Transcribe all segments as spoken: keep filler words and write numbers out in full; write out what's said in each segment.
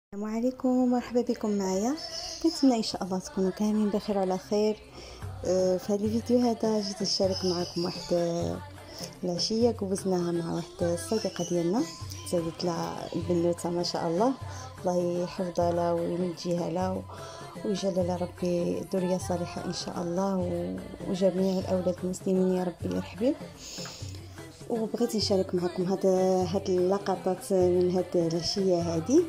السلام عليكم ومرحبا بكم معايا. كنتمنى ان شاء الله تكونوا كاملين بخير وعلى خير. آه، في هذا الفيديو هذا جيت نشارك معكم واحد آه، العشيه كوزناها مع واحد الصديقه ديالنا، زادت لها البنوته ما شاء الله، الله يحفظها لها وينجيها لها ويجعل لها ربي ذريه صالحه ان شاء الله، وجميع الاولاد المسلمين يا ربي يرحبهم. وبغيت نشارك معكم هاد هاد اللقطات من هاد العشيه هذه.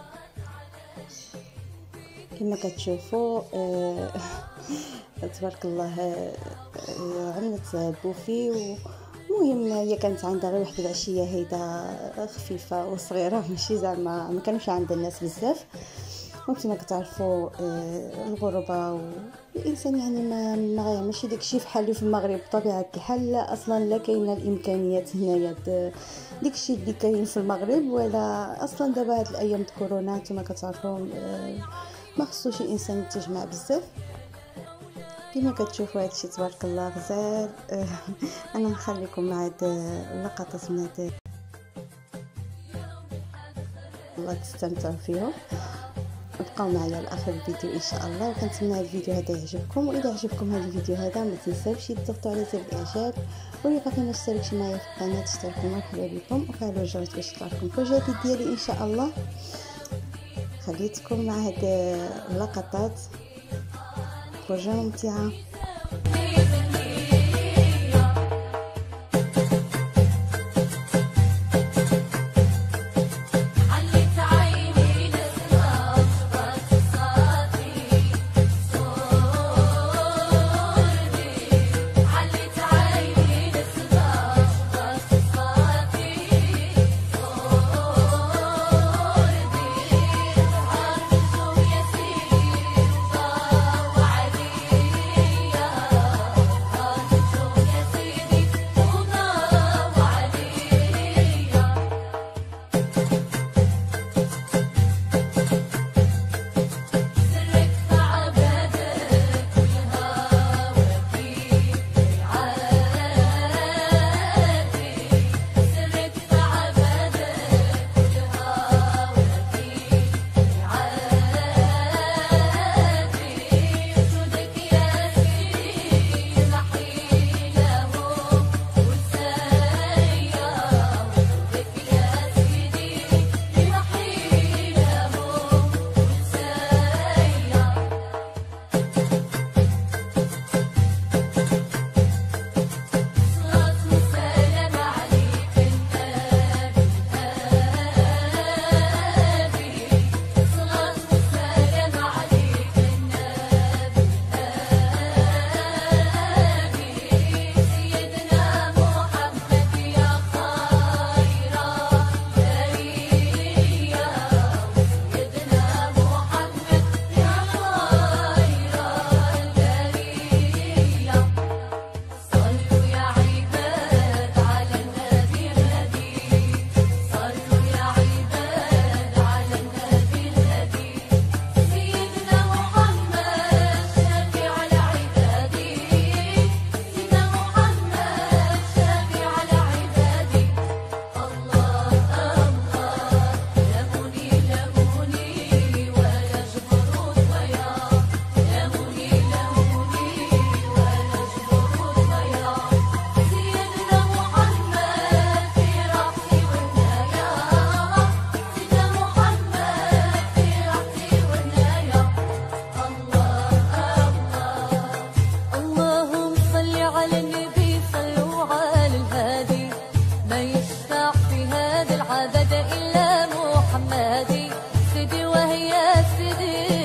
كما كتشوفوا آه تبارك الله آه عملت بوفي، ومهم هي كانت عندها غير واحد العشيه هيدا خفيفه وصغيره، ماشي زعما ما كانوش عند الناس بزاف. وكما كتعرفوا آه الغربه والانسان يعني ما ما ماشي داكشي فحال في المغرب بطبيعه الحال، لا اصلا لا كاينه الامكانيات هنايا داكشي اللي كاين في المغرب، ولا اصلا دابا هاد الايام د كورونا نتوما كتعرفوا آه ما خصوش الانسان يتجمع بزاف. كما كتشوفوا هادشي تبارك الله غزال. آه انا نخليكم مع هاد اللقطات من هاد الله تستمتعوا فيهم، بقاو معايا لاخر الفيديو ان شاء الله. وكنتمنى هذا الفيديو هذا يعجبكم، واذا عجبكم هذا الفيديو هذا ما تنساوش تضغطوا على زر الاعجاب، واللي باقي ما اشتركش معايا في القناه اشتركوا، مرحبا بكم، وفعلوا الجرس باش يطلعكم كل جديد ديالي ان شاء الله. خليتكم مع هاد اللقطات، فرجة ممتعة. إلا محمدي سيدي وهي سيدي.